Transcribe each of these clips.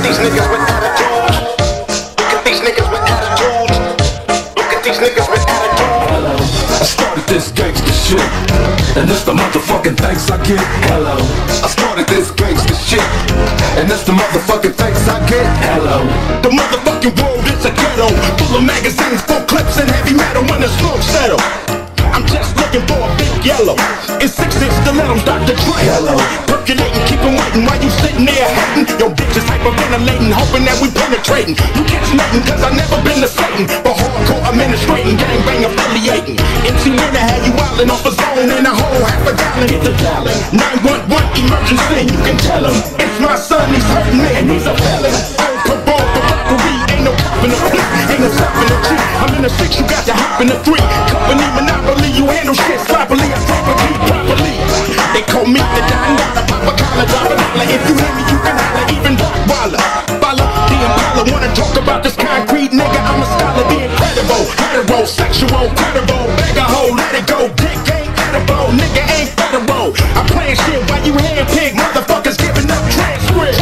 these niggas with attitudes. Look at these niggas with attitudes. Look at these niggas with attitudes. I started this gangsta shit, and it's the motherfucking thanks I get. Hello. I started this gangsta shit, and it's the motherfucking thanks I get. Hello. The motherfucking world is a ghetto, full of magazines, full clips, and heavy metal when the smoke settle. I'm just looking for a big yellow in 6 inch stilettos, Dr. Dre. Hello. Percolating, keep 'em waiting while you sitting there hating. Yo, bitches hyperventilating, hoping that we penetrating. You catch nothing, cause I never been to Satan. But hardcore administrating, gangbang affiliating. MC Winner had you wildin' off a zone in a whole half a gallon. Hit the dialing, 911 emergency. You can tell him, it's my son, he's hurting me, and he's a felon. On parole for robbery, ain't no cop in the police, ain't no stopping the G. I'm in the 6, you got to hop in the 3. Company monopoly, you handle shit sloppily, I drop a beat properly. They call me the Don Dollar, pop a collar, drop a dollar. If you hear me, you can holler, even Rottweiler. Bala, the Impala, wanna talk about this concrete nigga, I'm a scholar, the incredible. Heterosexual, credible, beg a hoe, let it go. Dick ain't edible, nigga ain't federal. I'm playing shit while you handpick, motherfuckers giving up transcript.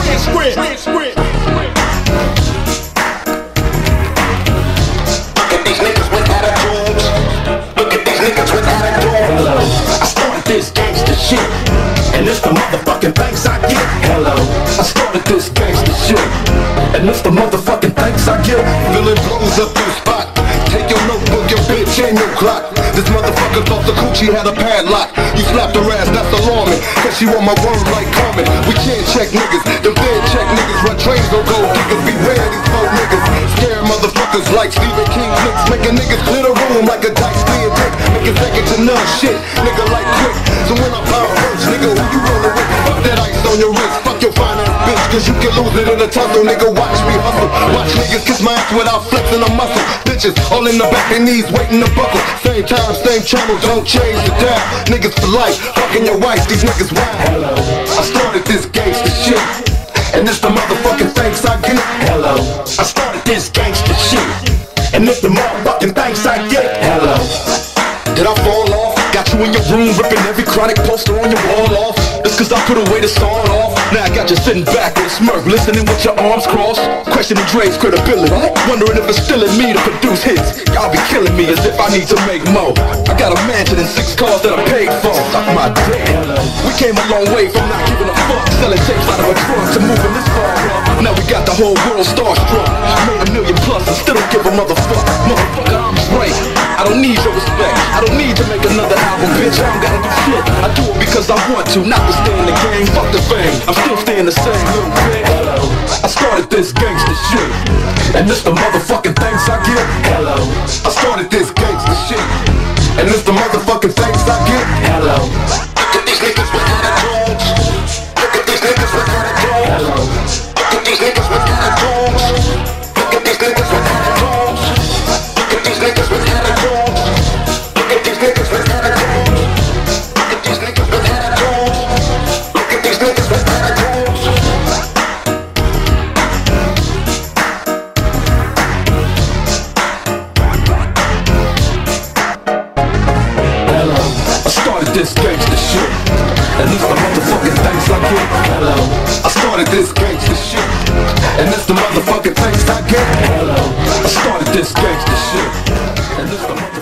I started this gangsta shit, and it's the motherfucking thanks I get. Hello. I started this gangsta shit, and it's the motherfucking thanks I get. Feeling blows up your spot. Take your notebook, your bitch, and your clock. This motherfucker thought the coochie had a padlock. You slapped her ass, that's alarming, cause she want my word like Carmen. We can't check niggas, them dead check niggas. Run trains, don't go niggas. Beware these folk niggas. Scare motherfuckers like Stephen King flicks. Making niggas clear the room like a dice being dick. Making second to none shit, nigga like quick. So when I bounce first, nigga, who you rollin' with? Fuck that ice on your wrist, fuck your fine ass bitch, cause you can lose it in a tussle. Nigga, watch me hustle. Watch niggas kiss my ass without flexing a muscle. Bitches all in the back, their knees waiting to buckle. Same time, same channel, don't change the dial. Niggas for life, fucking your wife, these niggas wild. Hello. I started this gangsta shit, And it's the motherfucking thanks I get. Hello. I started this gangsta shit, and it's the motherfucking thanks I get. Hello. did I fall off? Got you in your room, ripping every chronic poster on your wall off. It's cause I put away the song off. Now I got you sitting back with a smirk, listening with your arms crossed, questioning Dre's credibility, wondering if it's still in me to produce hits. Y'all be killing me as if I need to make more. I got a mansion and 6 cars that I paid for. Suck my dick. We came a long way from not giving a fuck, selling tapes out of a trunk to moving this far up. Now we got the whole world starstruck. Made $1 million plus and still don't give a motherfucker. Motherfucker, I'm straight. I don't need your respect. I don't need to make another album, bitch. I don't gotta do shit. I do it because I want to, not to stay in the game. Fuck the fame, I'm still staying the same, little bitch. I started this gangsta shit, and it's the motherfucking thanks I get. Hello. I started this gangsta shit, and it's the motherfucking thanks I get. Hello. Look at these niggas with attitudes. Look at these niggas with attitudes. Hello. Look at these niggas with attitudes. Look at these niggas with attitudes. Look at these niggas with attitudes. Look at these niggas with attitudes. Look at these niggas with attitudes. Look at these niggas with attitudes. Hello. I started this gangsta shit, and it's the motherfucking thanks I get. Hello. I started this gangsta shit, and it's the motherfucking thanks I get. Hello. I started this gangsta shit, and it's the